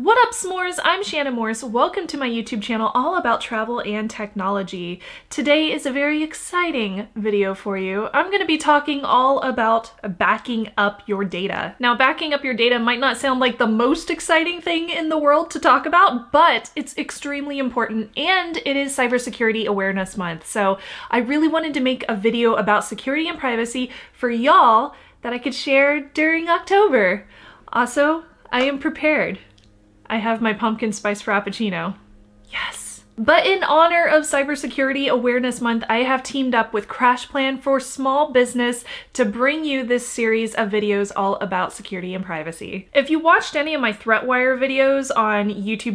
What up, s'mores? I'm Shannon Morse. Welcome to my YouTube channel all about travel and technology. Today is a very exciting video for you. I'm going to be talking all about backing up your data. Now, backing up your data might not sound like the most exciting thing in the world to talk about, but it's extremely important, and it is Cybersecurity Awareness Month. So I really wanted to make a video about security and privacy for y'all that I could share during October. Also, I am prepared. I have my pumpkin spice frappuccino. Yes. But in honor of Cybersecurity Awareness Month, I have teamed up with CrashPlan for Small Business to bring you this series of videos all about security and privacy. If you watched any of my ThreatWire videos on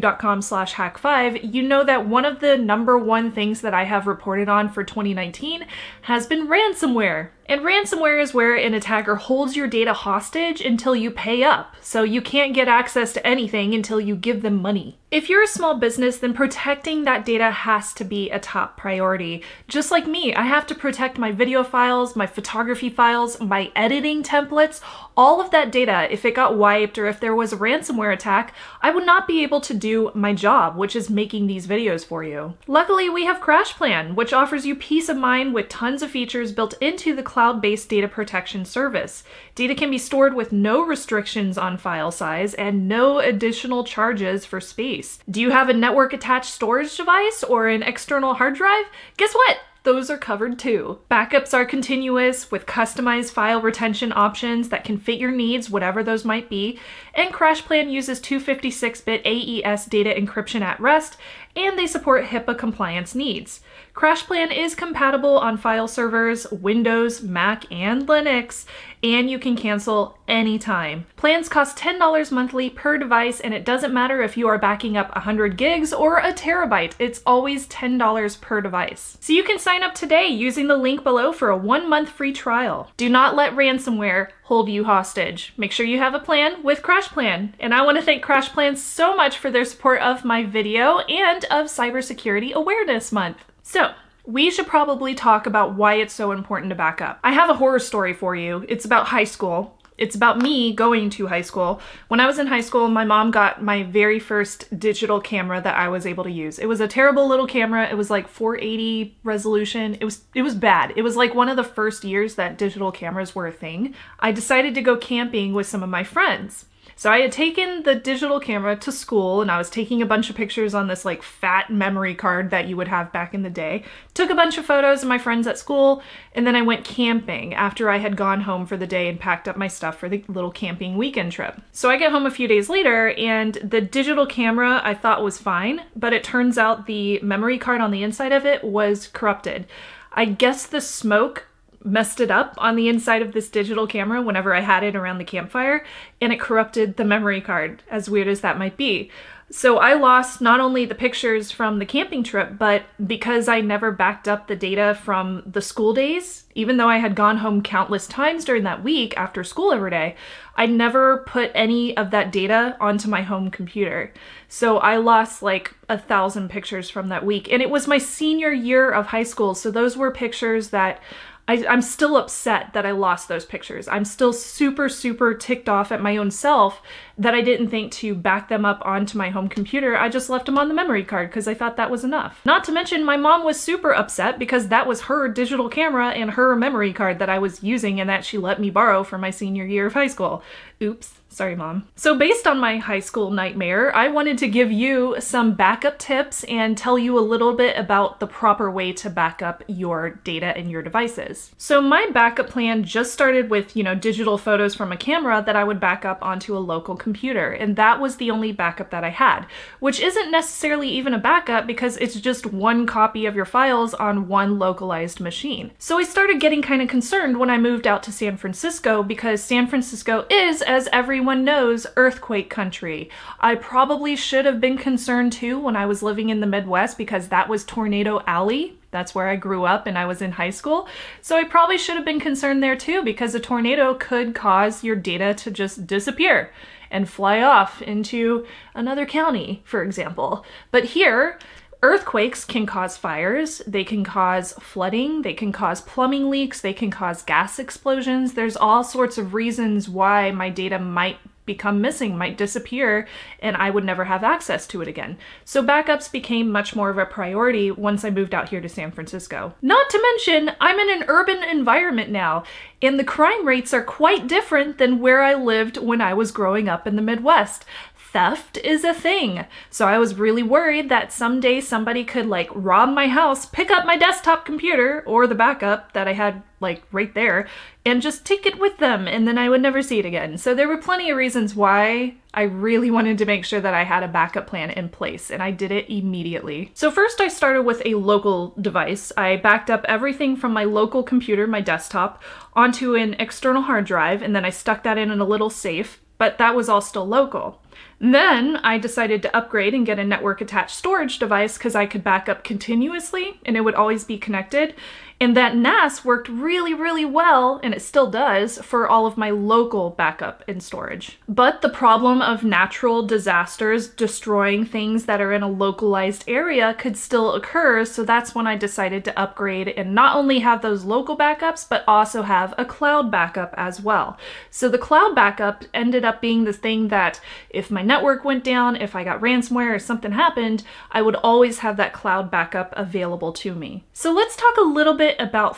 youtube.com/hack5, you know that one of the #1 things that I have reported on for 2019 has been ransomware. And ransomware is where an attacker holds your data hostage until you pay up, so you can't get access to anything until you give them money. If you're a small business, then protecting that data has to be a top priority. Just like me, I have to protect my video files, my photography files, my editing templates, all of that data. If it got wiped or if there was a ransomware attack, I would not be able to do my job, which is making these videos for you. Luckily, we have CrashPlan, which offers you peace of mind with tons of features built into the cloud-based data protection service. Data can be stored with no restrictions on file size and no additional charges for space. Do you have a network-attached storage device or an external hard drive? Guess what? Those are covered too. Backups are continuous with customized file retention options that can fit your needs, whatever those might be. And CrashPlan uses 256-bit AES data encryption at rest, and they support HIPAA compliance needs. CrashPlan is compatible on file servers, Windows, Mac, and Linux, and you can cancel anytime. Plans cost $10 monthly per device, and it doesn't matter if you are backing up 100 gigs or a terabyte, it's always $10 per device. So you can sign up today using the link below for a 1-month free trial. Do not let ransomware hold you hostage. Make sure you have a plan with CrashPlan. And I want to thank CrashPlan so much for their support of my video and of Cybersecurity Awareness Month. So, we should probably talk about why it's so important to back up. I have a horror story for you. It's about high school. It's about me going to high school. When I was in high school, my mom got my very first digital camera that I was able to use. It was a terrible little camera. It was like 480 resolution. It was bad. It was like one of the first years that digital cameras were a thing. I decided to go camping with some of my friends. So I had taken the digital camera to school and I was taking a bunch of pictures on this like fat memory card that you would have back in the day. Took a bunch of photos of my friends at school, and then I went camping after I had gone home for the day and packed up my stuff for the little camping weekend trip. So I get home a few days later and the digital camera I thought was fine, but it turns out the memory card on the inside of it was corrupted. I guess the smoke messed it up on the inside of this digital camera whenever I had it around the campfire, and it corrupted the memory card, as weird as that might be. So I lost not only the pictures from the camping trip, but because I never backed up the data from the school days, even though I had gone home countless times during that week after school every day, I never put any of that data onto my home computer. So I lost like 1,000 pictures from that week, and it was my senior year of high school, so those were pictures that I'm still upset that I lost those pictures. I'm still super, super ticked off at my own self that I didn't think to back them up onto my home computer. I just left them on the memory card because I thought that was enough. Not to mention my mom was super upset because that was her digital camera and her memory card that I was using and that she let me borrow for my senior year of high school. Oops. Sorry, Mom. So based on my high school nightmare, I wanted to give you some backup tips and tell you a little bit about the proper way to back up your data and your devices. So my backup plan just started with, digital photos from a camera that I would back up onto a local computer. And that was the only backup that I had, which isn't necessarily even a backup because it's just one copy of your files on one localized machine. So I started getting kind of concerned when I moved out to San Francisco because San Francisco is, as everyone knows, earthquake country. I probably should have been concerned too when I was living in the Midwest because that was Tornado Alley. That's where I grew up and I was in high school. So I probably should have been concerned there too because a tornado could cause your data to just disappear and fly off into another county, for example. But here, earthquakes can cause fires, they can cause flooding, they can cause plumbing leaks, they can cause gas explosions. There's all sorts of reasons why my data might become missing, might disappear, and I would never have access to it again. So backups became much more of a priority once I moved out here to San Francisco. Not to mention, I'm in an urban environment now, and the crime rates are quite different than where I lived when I was growing up in the Midwest. Theft is a thing. So I was really worried that someday somebody could like rob my house, pick up my desktop computer or the backup that I had like right there and just take it with them, and then I would never see it again. So there were plenty of reasons why I really wanted to make sure that I had a backup plan in place, and I did it immediately. So first I started with a local device. I backed up everything from my local computer, my desktop, onto an external hard drive, and then I stuck that in a little safe, but that was all still local. Then I decided to upgrade and get a network attached storage device because I could back up continuously and it would always be connected. And that NAS worked really, really well, and it still does, for all of my local backup and storage. But the problem of natural disasters destroying things that are in a localized area could still occur, so that's when I decided to upgrade and not only have those local backups, but also have a cloud backup as well. So the cloud backup ended up being the thing that if my network went down, if I got ransomware or something happened, I would always have that cloud backup available to me. So let's talk a little bit about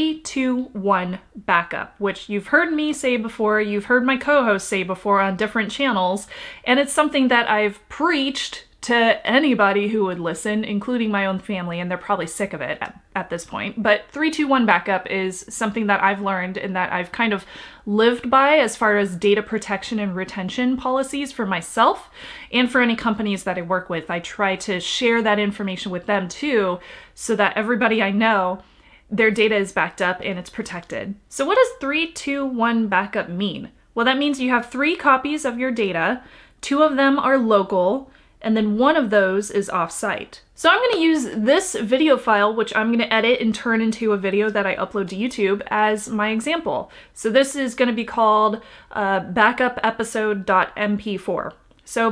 3-2-1 backup, which you've heard me say before, you've heard my co-hosts say before on different channels, and it's something that I've preached to anybody who would listen, including my own family, and they're probably sick of it at this point. But 3-2-1 backup is something that I've learned and that I've kind of lived by as far as data protection and retention policies for myself and for any companies that I work with. I try to share that information with them too, so that everybody I know, their data is backed up and it's protected. So what does 3-2-1 backup mean? Well, that means you have 3 copies of your data, 2 of them are local, and then 1 of those is off-site. So I'm going to use this video file, which I'm going to edit and turn into a video that I upload to YouTube, as my example. So this is going to be called backupepisode.mp4. So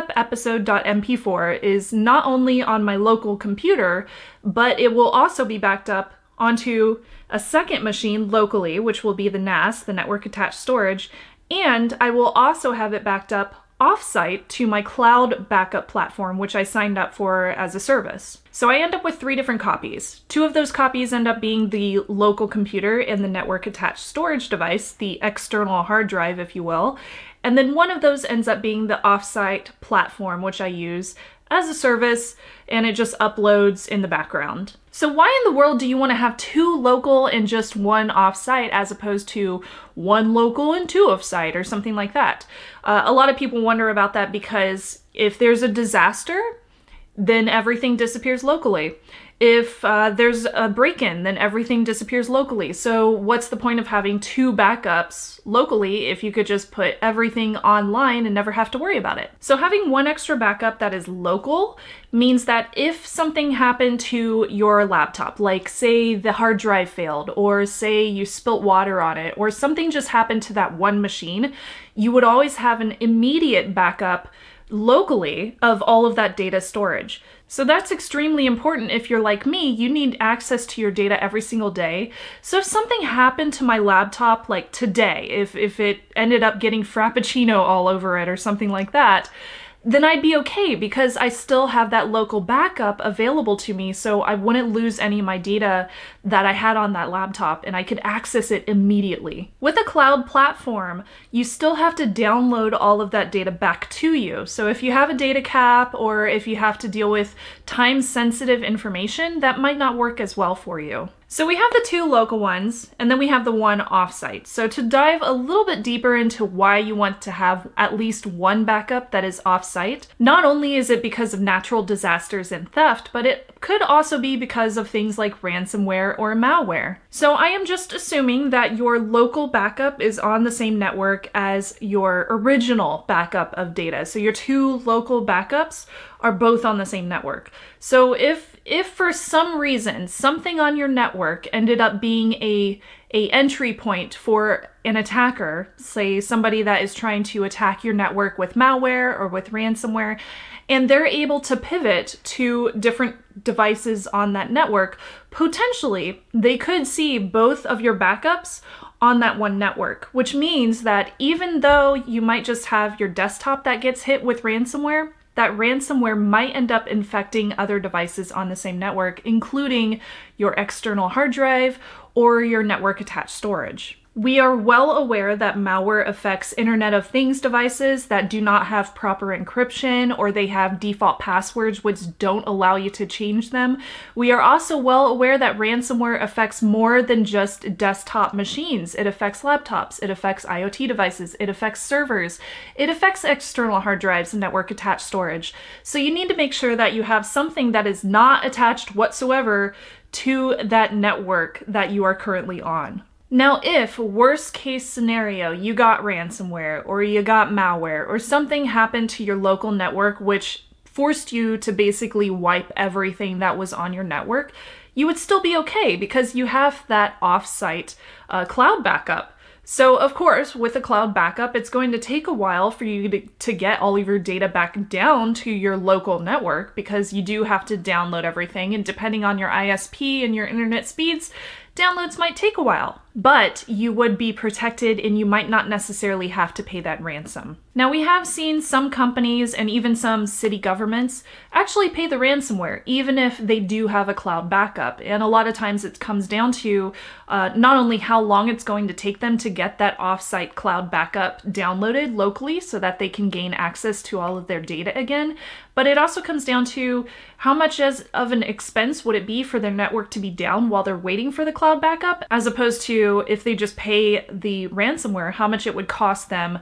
backupepisode.mp4 is not only on my local computer, but it will also be backed up onto a second machine locally, which will be the NAS, the network attached storage, and I will also have it backed up offsite to my cloud backup platform, which I signed up for as a service. So I end up with 3 different copies. 2 of those copies end up being the local computer and the network attached storage device, the external hard drive, if you will. And then 1 of those ends up being the offsite platform, which I use as a service, and it just uploads in the background. So why in the world do you want to have 2 local and just 1 offsite as opposed to 1 local and 2 offsite or something like that? A lot of people wonder about that because if there's a disaster, then everything disappears locally. If there's a break-in, then everything disappears locally. So what's the point of having 2 backups locally if you could just put everything online and never have to worry about it? So having 1 extra backup that is local means that if something happened to your laptop, like say the hard drive failed, or say you spilt water on it, or something just happened to that one machine, you would always have an immediate backup locally of all of that data storage. So that's extremely important. If you're like me, you need access to your data every single day. So if something happened to my laptop like today, if it ended up getting Frappuccino all over it or something like that, then I'd be okay because I still have that local backup available to me, so I wouldn't lose any of my data that I had on that laptop and I could access it immediately. With a cloud platform, you still have to download all of that data back to you. So if you have a data cap or if you have to deal with time-sensitive information, that might not work as well for you. So we have the 2 local ones, and then we have the 1 offsite. So to dive a little bit deeper into why you want to have at least 1 backup that is offsite, not only is it because of natural disasters and theft, but it could also be because of things like ransomware or malware. So I am just assuming that your local backup is on the same network as your original backup of data. So your 2 local backups are both on the same network. So if for some reason something on your network ended up being a entry point for an attacker, say somebody that is trying to attack your network with malware or with ransomware, and they're able to pivot to different devices on that network, potentially they could see both of your backups on that one network, which means that even though you might just have your desktop that gets hit with ransomware, that ransomware might end up infecting other devices on the same network, including your external hard drive or your network attached storage. We are well aware that malware affects Internet of Things devices that do not have proper encryption, or they have default passwords which don't allow you to change them. We are also well aware that ransomware affects more than just desktop machines. It affects laptops, it affects IoT devices, it affects servers, it affects external hard drives and network attached storage. So you need to make sure that you have something that is not attached whatsoever to that network that you are currently on. Now, if worst case scenario, you got ransomware or you got malware or something happened to your local network which forced you to basically wipe everything that was on your network, you would still be okay because you have that off-site cloud backup. So of course, with a cloud backup, it's going to take a while for you to get all of your data back down to your local network because you do have to download everything, and depending on your ISP and your internet speeds, downloads might take a while, but you would be protected and you might not necessarily have to pay that ransom. Now, we have seen some companies and even some city governments actually pay the ransomware, even if they do have a cloud backup. And a lot of times it comes down to not only how long it's going to take them to get that offsite cloud backup downloaded locally so that they can gain access to all of their data again, but it also comes down to how much of an expense would it be for their network to be down while they're waiting for the cloud backup, as opposed to if they just pay the ransomware, how much it would cost them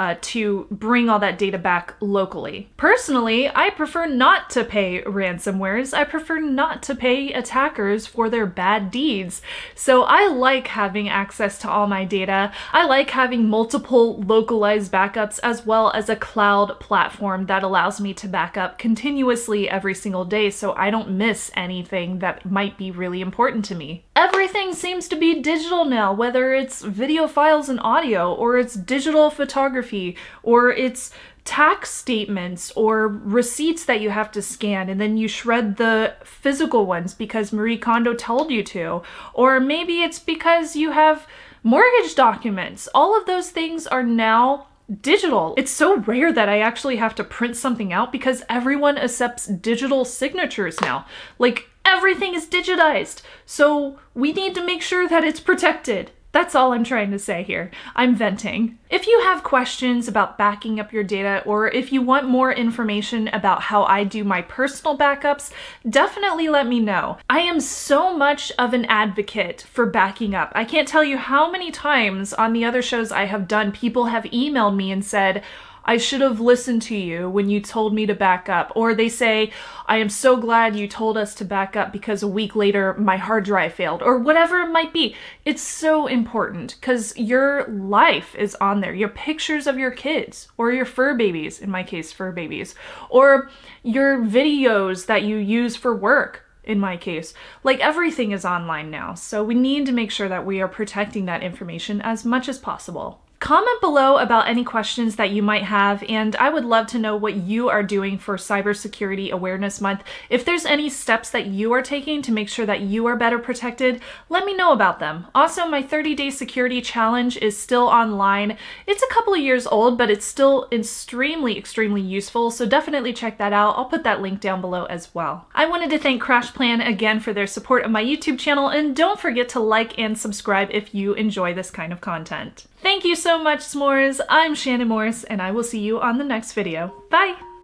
to bring all that data back locally. Personally, I prefer not to pay ransomwares. I prefer not to pay attackers for their bad deeds. So I like having access to all my data. I like having multiple localized backups as well as a cloud platform that allows me to back up continuously every single day so I don't miss anything that might be really important to me. Everything seems to be digital now, whether it's video files and audio, or it's digital photography, or it's tax statements or receipts that you have to scan and then you shred the physical ones because Marie Kondo told you to, or maybe it's because you have mortgage documents. All of those things are now digital. It's so rare that I actually have to print something out because everyone accepts digital signatures now. Like, everything is digitized. So we need to make sure that it's protected. That's all I'm trying to say here. I'm venting. If you have questions about backing up your data, or if you want more information about how I do my personal backups, definitely let me know. I am so much of an advocate for backing up. I can't tell you how many times on the other shows I have done, people have emailed me and said, I should have listened to you when you told me to back up. Or they say, I am so glad you told us to back up because a week later my hard drive failed, or whatever it might be. It's so important because your life is on there. Your pictures of your kids, or your fur babies, in my case, fur babies, or your videos that you use for work. In my case, like, everything is online now. So we need to make sure that we are protecting that information as much as possible. Comment below about any questions that you might have, and I would love to know what you are doing for Cybersecurity Awareness Month. If there's any steps that you are taking to make sure that you are better protected, let me know about them. Also, my 30-day security challenge is still online. It's a couple of years old, but it's still extremely useful, so definitely check that out. I'll put that link down below as well. I wanted to thank CrashPlan again for their support of my YouTube channel, and don't forget to like and subscribe if you enjoy this kind of content. Thank you so much, s'mores. I'm Shannon Morse, and I will see you on the next video. Bye!